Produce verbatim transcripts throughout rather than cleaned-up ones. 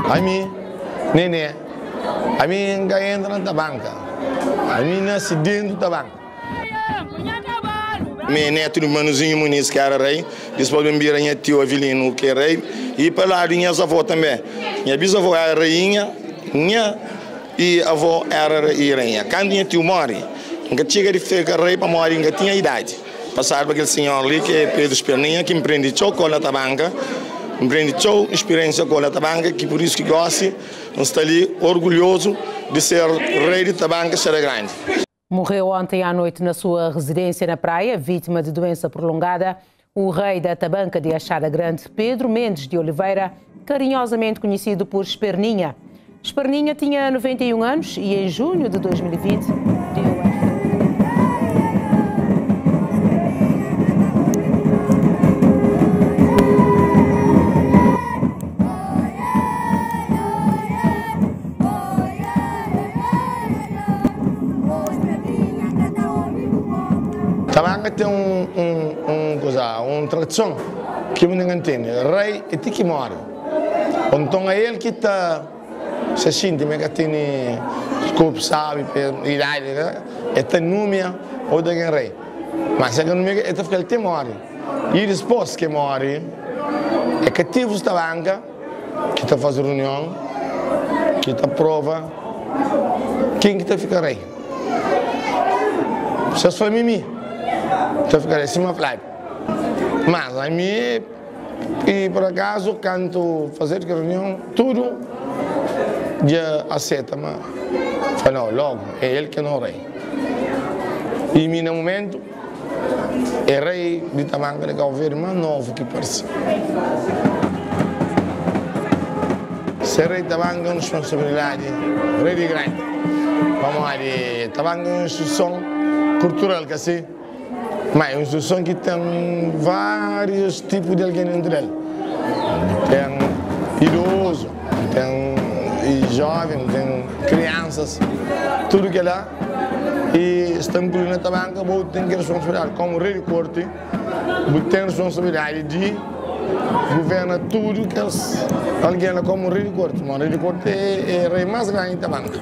A mim, nenê, a mim ainda entra na banca, a mim nasce dentro da banca. Meu neto do Manuzinho Muniz, que era rei, depois me vira minha tio Avelino, que é rei, e para lá minha avó também. Minha bisavó era rainha, minha e a avó era rainha. Quando minha tio morre, nunca chega de ficar rei para morrer, nunca tinha idade. Passar para aquele senhor ali, que é Pedro Esperninha, que empreende show com a tabanca, empreende show, experiência com a tabanca, que por isso que gosta, está ali orgulhoso de ser rei de tabanca, será grande. Morreu ontem à noite na sua residência na praia, vítima de doença prolongada, o rei da tabanca de Achada Grande, Pedro Mendes de Oliveira, carinhosamente conhecido por Esperninha. Esperninha tinha noventa e um anos e em junho de dois mil e vinte deu a... Tabanca tem um, um, um, coisa, uma tradição que ninguém entende. O rei é que morre. Então é ele que está se sente, que tem desculpa, sabe, idade, é tem número ou de quem rei. Mas se não é porque ele tem morre. E depois que morre, é que tive os tabanca, que está fazendo reunião, que está prova quem que está ficar rei. Se foi mim. Então ficar assim uma fly. Mas a mim, e por acaso, quando fazer reunião, tudo já aceita, mas falou logo, é ele que não é rei. E no momento, é rei de tamanho de governo novo que parece. Ser rei de tamanho é uma responsabilidade, rei de grande. Vamos lá, de tamanho é uma instituição cultural que assim. Mas é uma instituição que tem vários tipos de alguém dentro dela. Tem idoso, tem jovem, tem crianças, tudo que é lá. E está incluindo na tabanca, você tem que responsabilidade como rei de corte, você tem responsabilidade de governar tudo que as, alguém lá como rei de corte. Mas o rei de corte é o rei mais grande da tabanca.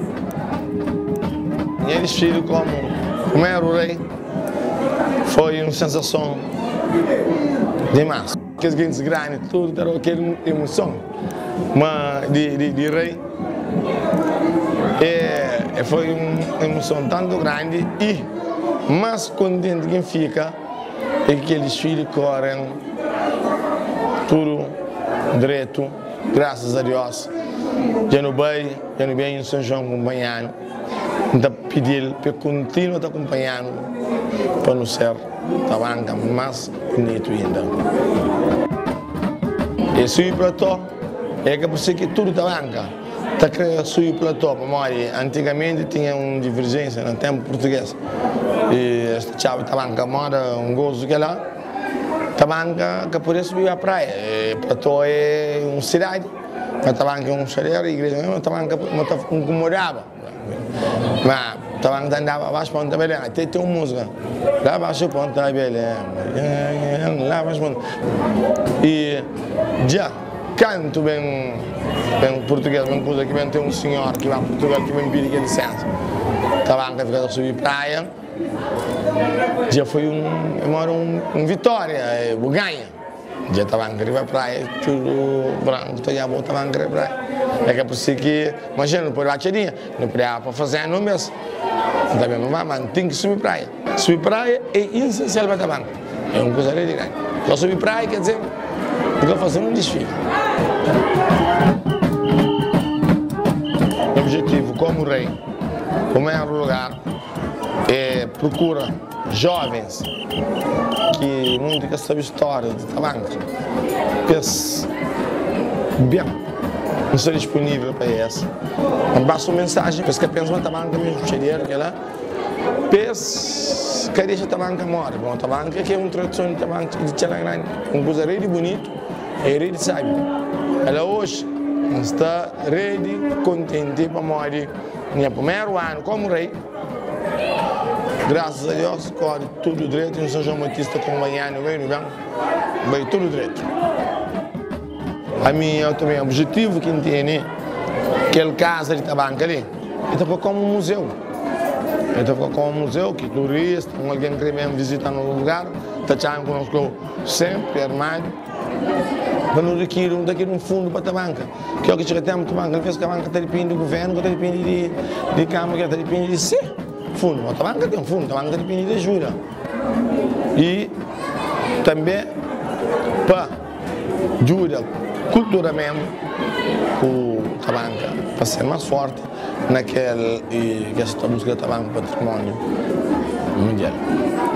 E eles filhos como primeiro rei. Foi uma sensação demais. Aqueles grandes grandes, tudo, era aquela emoção mas de, de, de rei. E, foi uma emoção tanto grande e mais contente que fica é que aqueles filhos correm tudo direito, graças a Deus. Já não bem, já não bem em São João acompanhando. Então pedir para continuar acompanhando para não ser tabanca mais bonito ainda. E subir para tó, é que por ser que tudo tabanca, está criando subir para tó, para antigamente tinha uma divergência no tempo português. E esta chave tabanca mora um gozo que é lá, tabanca que podia subir à praia. Para tó é uma cidade, mas tabanca é um chareiro, a igreja mesmo, tabanca incomodava. Mas tabanca andava abaixo para Ponta Belém, até tem uma música. Lá abaixo para Ponta Belém, lá abaixo para Ponta. E já canto bem, bem português, bem coisa que vem ter um senhor que vai a Portugal que vem pedir licença. Tabanca fica a subir praia. Já foi um, um, um vitória, um ganha. Já estava em a praia, tudo branco, já voltava em a praia. É que é por isso que, imagina, não pode bater dinheiro, não podia para fazer no mês. Também não vai, mas tem que subir praia. Subir praia é essencial para a banca. É uma coisa de grande. Só subir praia quer dizer, tem que fazer um desfile. O objetivo, como rei, em primeiro lugar, é procurar jovens que nunca sabem história de tabanca, pensa bem, não está disponível para isso. Basta uma mensagem, pensa que pensa uma tabanca mesmo cheia que ela pensa que deixa a tabanca morrer. Bom, tabanca que é uma tradição de tabanca de Tchela Grande, uma coisa rede bonito, é rede sábio. Ela hoje está rede, contente para morrer no primeiro ano como rei. Graças a Deus, corre tudo direito, em São João Batista acompanhando, veio no banco, veio tudo direito. A minha também objetivo que tem aquela casa de tabanca ali, então como um museu. Então como um museu que turista, alguém que vem visitar no lugar, está conosco sempre armado. Para não requerir um, daqui um fundo para a banca. Que é o que chega tempo, a banca, fez que a banca está dependendo do governo, que está dependendo de, de Câmara, que está dependendo de si. Fundo, a banca tem um fundo, a banca está dependendo de ajuda. E também para ajuda culturalmente com a banca, para ser mais forte naquela e que esta música da banca patrimônio mundial.